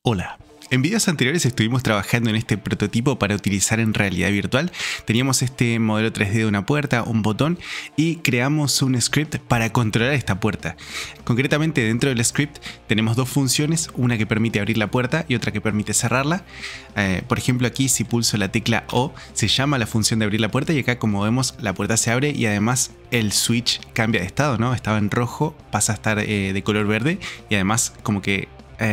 Hola. En videos anteriores estuvimos trabajando en este prototipo para utilizar en realidad virtual. Teníamos este modelo 3D de una puerta, un botón y creamos un script para controlar esta puerta. Concretamente dentro del script tenemos dos funciones, una que permite abrir la puerta y otra que permite cerrarla. Por ejemplo, aquí si pulso la tecla O se llama la función de abrir la puerta y acá, como vemos, la puerta se abre y además el switch cambia de estado, ¿no? Estaba en rojo, pasa a estar de color verde y además como que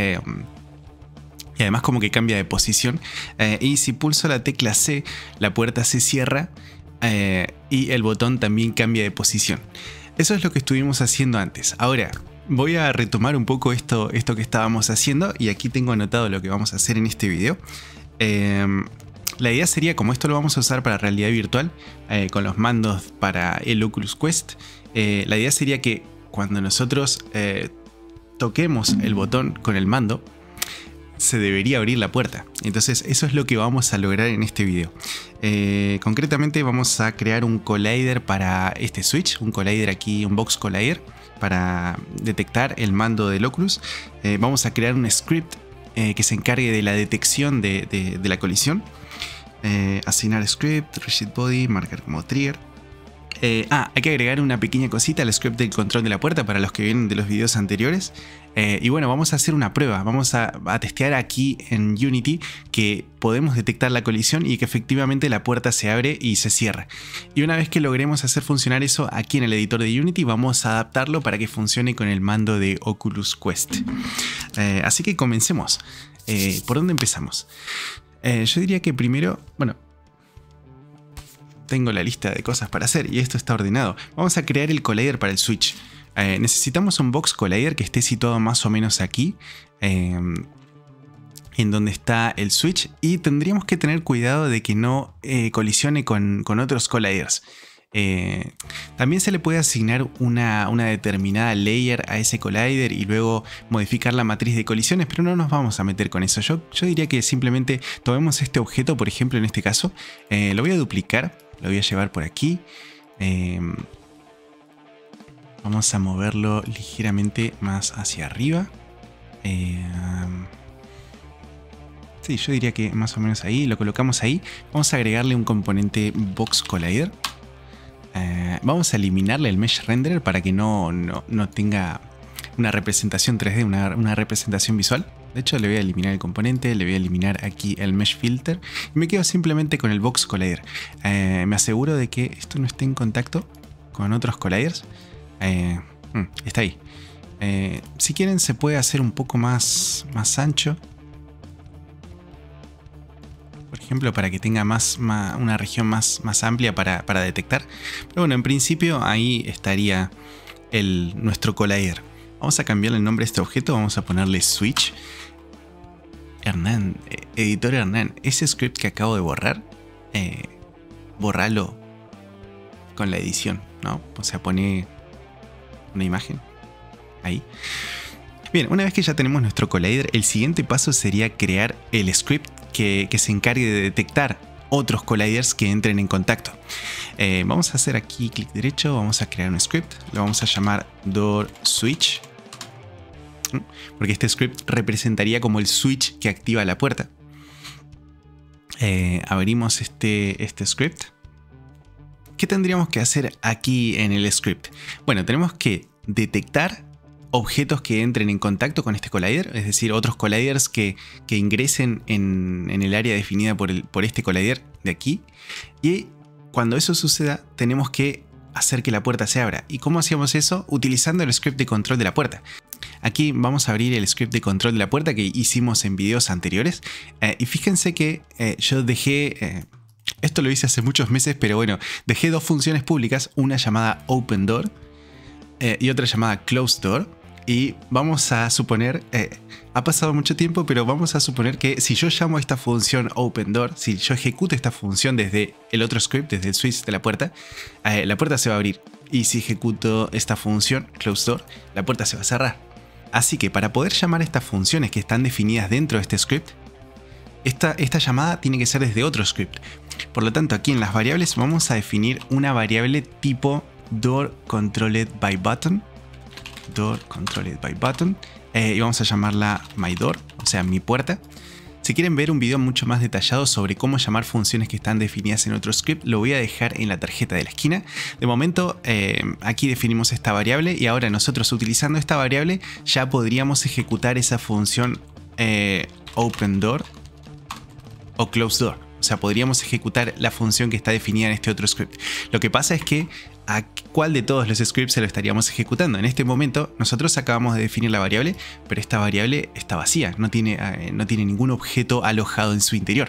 cambia de posición, y si pulso la tecla C la puerta se cierra y el botón también cambia de posición. Eso es lo que estuvimos haciendo antes. Ahora voy a retomar un poco esto que estábamos haciendo y aquí tengo anotado lo que vamos a hacer en este video. La idea sería, como esto lo vamos a usar para realidad virtual con los mandos para el Oculus Quest, la idea sería que cuando nosotros toquemos el botón con el mando se debería abrir la puerta. Entonces eso es lo que vamos a lograr en este video. Concretamente vamos a crear un collider para este switch, un collider aquí, un box collider para detectar el mando del Oculus. Vamos a crear un script que se encargue de la detección de la colisión. Asignar script, rigid body, marcar como trigger. Hay que agregar una pequeña cosita al script del control de la puerta para los que vienen de los videos anteriores. Y bueno, vamos a hacer una prueba. Vamos a testear aquí en Unity que podemos detectar la colisión y que efectivamente la puerta se abre y se cierra. Y una vez que logremos hacer funcionar eso aquí en el editor de Unity, vamos a adaptarlo para que funcione con el mando de Oculus Quest. Así que comencemos. ¿Por dónde empezamos? Yo diría que primero, bueno, tengo la lista de cosas para hacer y esto está ordenado. Vamos a crear el collider para el switch. Necesitamos un box collider que esté situado más o menos aquí, en donde está el switch, y tendríamos que tener cuidado de que no colisione con otros colliders. También se le puede asignar una determinada layer a ese collider y luego modificar la matriz de colisiones, pero no nos vamos a meter con eso. Yo diría que simplemente tomemos este objeto, por ejemplo en este caso, lo voy a duplicar, lo voy a llevar por aquí. Vamos a moverlo ligeramente más hacia arriba. Sí, yo diría que más o menos ahí, lo colocamos ahí. Vamos a agregarle un componente box collider. Vamos a eliminarle el mesh renderer para que no tenga una representación 3D, una representación visual. De hecho, le voy a eliminar el componente, le voy a eliminar aquí el mesh filter y me quedo simplemente con el box collider. Me aseguro de que esto no esté en contacto con otros colliders. Está ahí. Si quieren se puede hacer un poco más ancho, por ejemplo, para que tenga una región más amplia para detectar. Pero bueno, en principio ahí estaría nuestro collider. Vamos a cambiarle el nombre a este objeto, vamos a ponerle switch. Hernán, editor Hernán, ese script que acabo de borrar, borralo con la edición, ¿no? O sea, pone una imagen ahí. Bien, una vez que ya tenemos nuestro collider, el siguiente paso sería crear el script que se encargue de detectar otros colliders que entren en contacto. Vamos a hacer aquí clic derecho, vamos a crear un script, lo vamos a llamar door switch, porque este script representaría como el switch que activa la puerta. Abrimos este script. ¿Qué tendríamos que hacer aquí en el script? Bueno, tenemos que detectar objetos que entren en contacto con este collider, es decir, otros colliders que ingresen en el área definida por este collider de aquí. Y cuando eso suceda, tenemos que hacer que la puerta se abra. ¿Y cómo hacíamos eso? Utilizando el script de control de la puerta. Aquí vamos a abrir el script de control de la puerta que hicimos en videos anteriores. Y fíjense que yo dejé... esto lo hice hace muchos meses, pero bueno, dejé dos funciones públicas, una llamada open door y otra llamada close door. Y vamos a suponer, ha pasado mucho tiempo, pero vamos a suponer que si yo llamo a esta función open door, si yo ejecuto esta función desde el otro script, desde el switch de la puerta se va a abrir. Y si ejecuto esta función close door, la puerta se va a cerrar. Así que para poder llamar a estas funciones que están definidas dentro de este script, esta llamada tiene que ser desde otro script. Por lo tanto, aquí en las variables vamos a definir una variable tipo door controlled by button. y vamos a llamarla myDoor, o sea, mi puerta. Si quieren ver un video mucho más detallado sobre cómo llamar funciones que están definidas en otro script, lo voy a dejar en la tarjeta de la esquina. De momento, aquí definimos esta variable y ahora nosotros utilizando esta variable ya podríamos ejecutar esa función openDoor o closeDoor. O sea, podríamos ejecutar la función que está definida en este otro script. Lo que pasa es que ¿a cuál de todos los scripts se lo estaríamos ejecutando? En este momento nosotros acabamos de definir la variable, pero esta variable está vacía, no tiene ningún objeto alojado en su interior.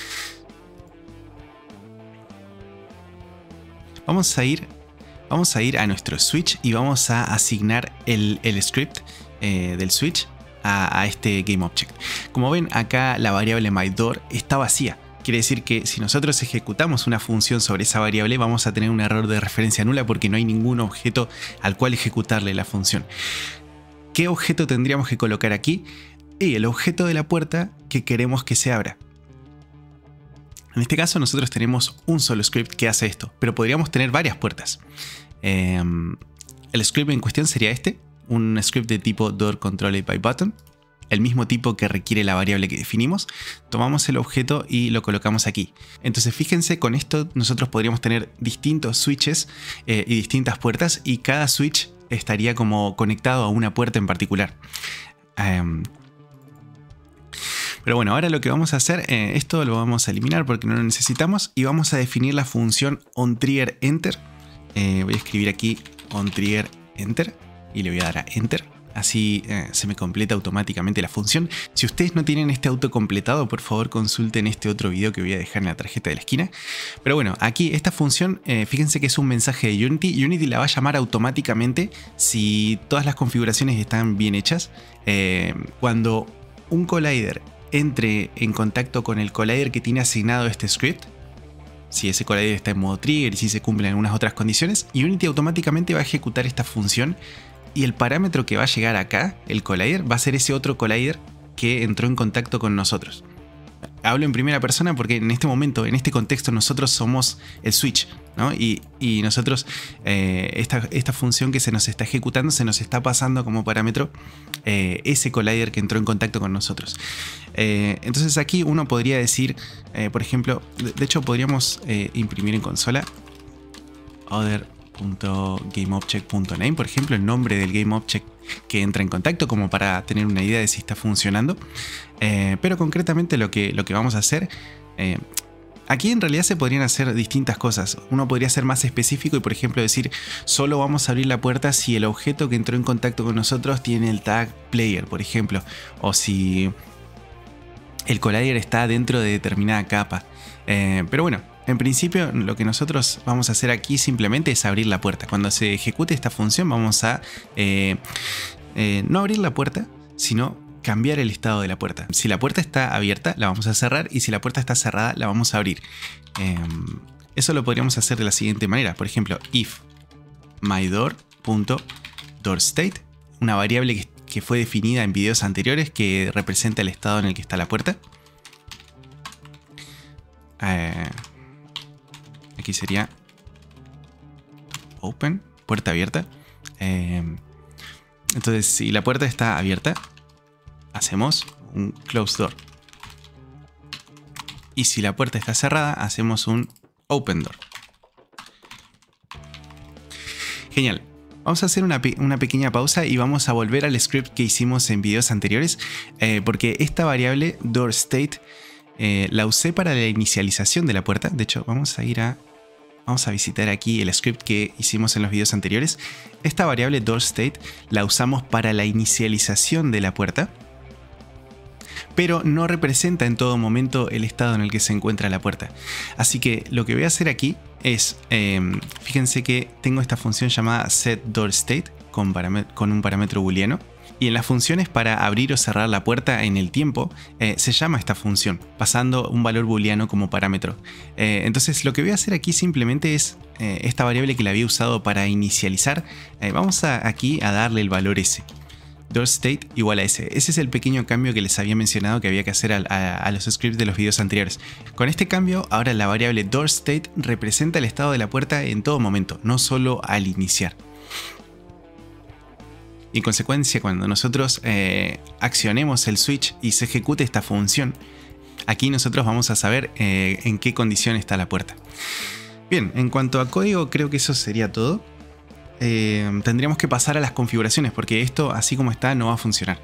Vamos a ir a nuestro switch y vamos a asignar el script del switch a este GameObject. Como ven, acá la variable myDoor está vacía. Quiere decir que si nosotros ejecutamos una función sobre esa variable vamos a tener un error de referencia nula porque no hay ningún objeto al cual ejecutarle la función. ¿Qué objeto tendríamos que colocar aquí? Y el objeto de la puerta que queremos que se abra. En este caso nosotros tenemos un solo script que hace esto, pero podríamos tener varias puertas. El script en cuestión sería este, un script de tipo DoorControlledByButton. El mismo tipo que requiere la variable que definimos, tomamos el objeto y lo colocamos aquí. Entonces fíjense, con esto nosotros podríamos tener distintos switches y distintas puertas y cada switch estaría como conectado a una puerta en particular. Pero bueno, ahora lo que vamos a hacer, esto lo vamos a eliminar porque no lo necesitamos y vamos a definir la función onTriggerEnter. Voy a escribir aquí onTriggerEnter y le voy a dar a Enter. Así se me completa automáticamente la función. Si ustedes no tienen este autocompletado, por favor consulten este otro video que voy a dejar en la tarjeta de la esquina. Pero bueno, aquí esta función, fíjense que es un mensaje de Unity. Unity la va a llamar automáticamente si todas las configuraciones están bien hechas. Cuando un collider entre en contacto con el collider que tiene asignado este script, si ese collider está en modo trigger y si se cumplen algunas otras condiciones, Unity automáticamente va a ejecutar esta función. Y el parámetro que va a llegar acá, el collider, va a ser ese otro collider que entró en contacto con nosotros. Hablo en primera persona porque en este momento, en este contexto, nosotros somos el switch, ¿no? Y nosotros, esta función que se nos está ejecutando, se nos está pasando como parámetro ese collider que entró en contacto con nosotros. Entonces aquí uno podría decir, por ejemplo, de hecho podríamos imprimir en consola other.gameObject.name, por ejemplo, el nombre del GameObject que entra en contacto, como para tener una idea de si está funcionando. Pero concretamente lo que vamos a hacer, aquí en realidad se podrían hacer distintas cosas. Uno podría ser más específico y por ejemplo decir solo vamos a abrir la puerta si el objeto que entró en contacto con nosotros tiene el tag player, por ejemplo, o si el collider está dentro de determinada capa. Pero bueno, en principio lo que nosotros vamos a hacer aquí simplemente es abrir la puerta. Cuando se ejecute esta función vamos a no abrir la puerta, sino cambiar el estado de la puerta. Si la puerta está abierta la vamos a cerrar y si la puerta está cerrada la vamos a abrir. Eso lo podríamos hacer de la siguiente manera. Por ejemplo, if myDoor.doorState, una variable que fue definida en videos anteriores que representa el estado en el que está la puerta. Aquí sería open, puerta abierta. Entonces, si la puerta está abierta, hacemos un closeDoor. Y si la puerta está cerrada, hacemos un openDoor. Genial. Vamos a hacer una pequeña pausa y vamos a volver al script que hicimos en videos anteriores, porque esta variable doorState la usé para la inicialización de la puerta. De hecho, vamos a visitar aquí el script que hicimos en los videos anteriores. Esta variable doorState la usamos para la inicialización de la puerta, pero no representa en todo momento el estado en el que se encuentra la puerta. Así que lo que voy a hacer aquí es, fíjense que tengo esta función llamada setDoorState con un parámetro booleano. Y en las funciones para abrir o cerrar la puerta en el tiempo, se llama esta función, pasando un valor booleano como parámetro. Entonces lo que voy a hacer aquí simplemente es esta variable que la había usado para inicializar, vamos aquí a darle el valor S. doorState igual a S. Ese es el pequeño cambio que les había mencionado que había que hacer a los scripts de los videos anteriores. Con este cambio, ahora la variable doorState representa el estado de la puerta en todo momento, no solo al iniciar. Y en consecuencia, cuando nosotros accionemos el switch y se ejecute esta función, aquí nosotros vamos a saber en qué condición está la puerta. Bien, en cuanto a código, creo que eso sería todo. Tendríamos que pasar a las configuraciones, porque esto, así como está, no va a funcionar.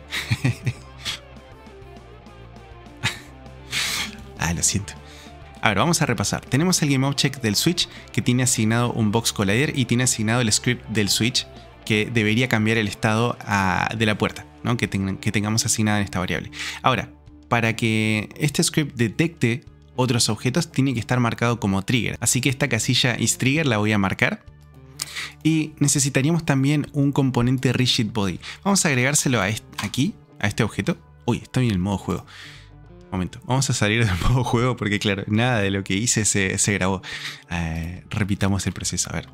Lo siento. A ver, vamos a repasar. Tenemos el GameObject del switch, que tiene asignado un box collider y tiene asignado el script del switch, que debería cambiar el estado de la puerta, ¿no? que tengamos asignada en esta variable. Ahora, para que este script detecte otros objetos, tiene que estar marcado como trigger. Así que esta casilla isTrigger la voy a marcar. Y necesitaríamos también un componente rigidBody. Vamos a agregárselo aquí, a este objeto. Uy, estoy en el modo juego. Momento, vamos a salir del modo juego porque claro, nada de lo que hice se grabó. Repitamos el proceso, a ver.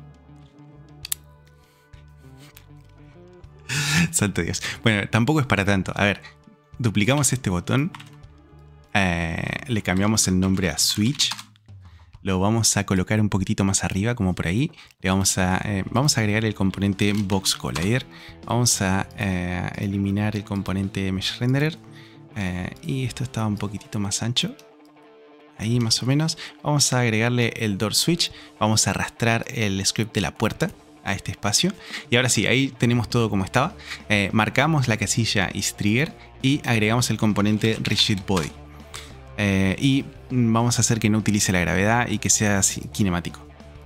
Santo Dios. Bueno, tampoco es para tanto. A ver, duplicamos este botón. Le cambiamos el nombre a Switch. Lo vamos a colocar un poquitito más arriba, como por ahí. Le vamos a agregar el componente Box Collider. Vamos a eliminar el componente Mesh Renderer. Y esto estaba un poquitito más ancho. Ahí más o menos. Vamos a agregarle el Door Switch. Vamos a arrastrar el script de la puerta a este espacio. Y ahora sí, ahí tenemos todo como estaba. Marcamos la casilla isTrigger y agregamos el componente rigidBody. Y vamos a hacer que no utilice la gravedad y que sea así, cinemático.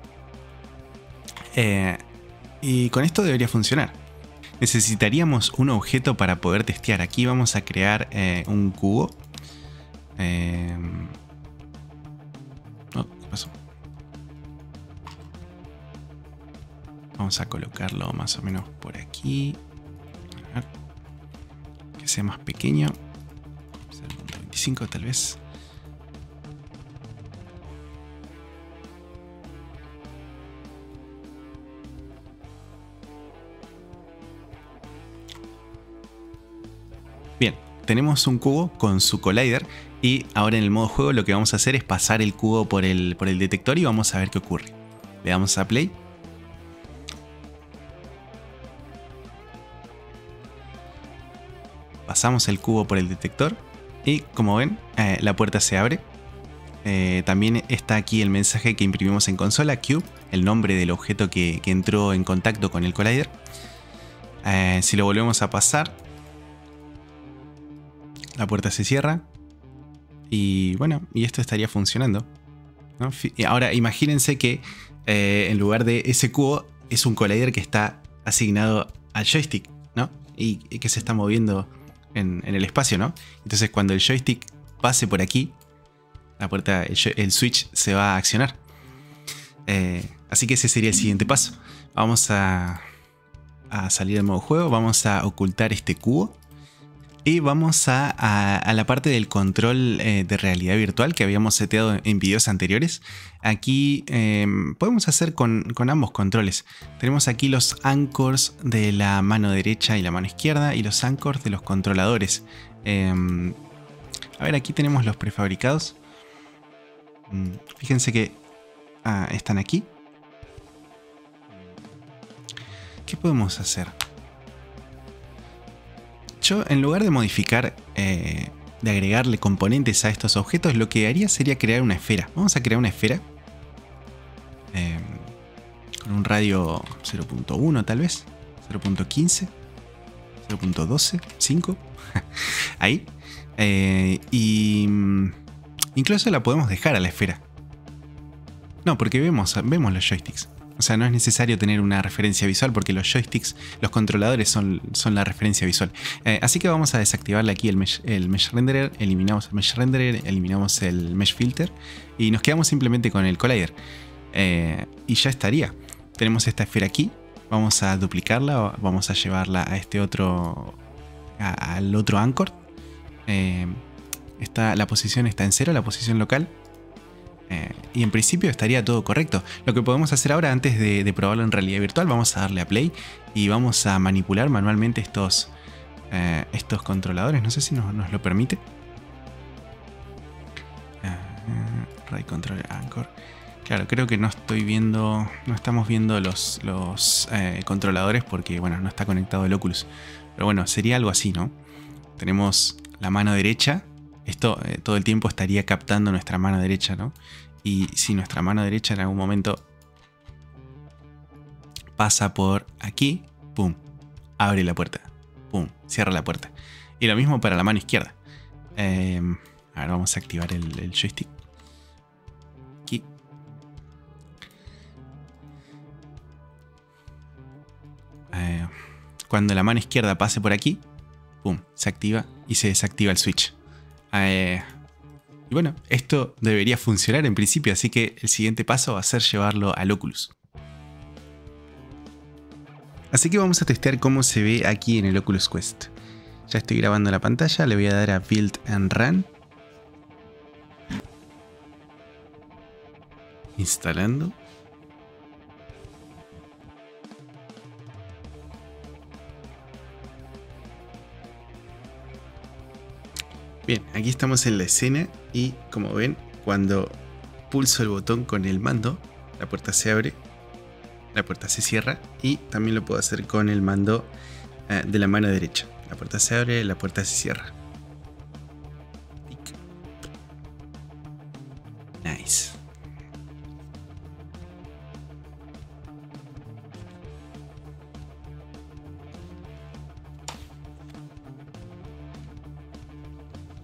Y con esto debería funcionar. Necesitaríamos un objeto para poder testear. Aquí vamos a crear un cubo. ¿Qué pasó? Vamos a colocarlo más o menos por aquí. A ver, que sea más pequeño. 0.25 tal vez. Bien, tenemos un cubo con su collider y ahora en el modo juego lo que vamos a hacer es pasar el cubo por el detector y vamos a ver qué ocurre. Le damos a play. Pasamos el cubo por el detector y como ven la puerta se abre. También está aquí el mensaje que imprimimos en consola, Cube, el nombre del objeto que entró en contacto con el collider. Si lo volvemos a pasar, la puerta se cierra y bueno, y esto estaría funcionando, ¿no? Ahora imagínense que en lugar de ese cubo es un collider que está asignado al joystick, ¿no? Y que se está moviendo en el espacio, ¿no? Entonces cuando el joystick pase por aquí, la puerta, el switch se va a accionar. Así que ese sería el siguiente paso. Vamos a salir del modo juego, vamos a ocultar este cubo. Y vamos a la parte del control de realidad virtual que habíamos seteado en videos anteriores. Aquí podemos hacer con ambos controles. Tenemos aquí los anchors de la mano derecha y la mano izquierda y los anchors de los controladores. A ver, aquí tenemos los prefabricados. Fíjense que están aquí. ¿Qué podemos hacer? Yo, en lugar de modificar, de agregarle componentes a estos objetos, lo que haría sería crear una esfera. Vamos a crear una esfera con un radio 0.1 tal vez, 0.15, 0.12, 5, ahí. Y incluso la podemos dejar a la esfera. No, porque vemos los joysticks. O sea, no es necesario tener una referencia visual porque los joysticks, los controladores son la referencia visual. Así que vamos a desactivarle aquí el Mesh Renderer, eliminamos el Mesh Renderer, eliminamos el Mesh Filter y nos quedamos simplemente con el Collider. Y ya estaría. Tenemos esta esfera aquí, vamos a duplicarla, vamos a llevarla a este otro, al otro Anchor. La posición está en 0, la posición local. Y en principio estaría todo correcto. Lo que podemos hacer ahora, antes de probarlo en realidad virtual, vamos a darle a play y vamos a manipular manualmente estos controladores. No sé si nos lo permite. Right Controller Anchor. Claro, creo que no estamos viendo los controladores porque, bueno, no está conectado el Oculus. Pero bueno, sería algo así, ¿no? Tenemos la mano derecha. Esto todo el tiempo estaría captando nuestra mano derecha, ¿no? Y si nuestra mano derecha en algún momento pasa por aquí, ¡pum! Abre la puerta. ¡Pum! Cierra la puerta. Y lo mismo para la mano izquierda. A ver, vamos a activar el joystick. Aquí. Cuando la mano izquierda pase por aquí, ¡pum! Se activa y se desactiva el switch. Y bueno, esto debería funcionar en principio, así que el siguiente paso va a ser llevarlo al Oculus. Así que vamos a testear cómo se ve aquí en el Oculus Quest. Ya estoy grabando la pantalla, le voy a dar a Build and Run. Instalando. Bien, aquí estamos en la escena y como ven, cuando pulso el botón con el mando, la puerta se abre, la puerta se cierra y también lo puedo hacer con el mando de la mano derecha. La puerta se abre, la puerta se cierra. Nice.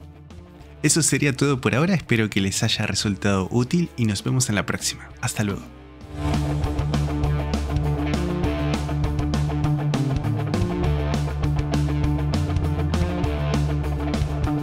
Eso sería todo por ahora, espero que les haya resultado útil y nos vemos en la próxima. Hasta luego.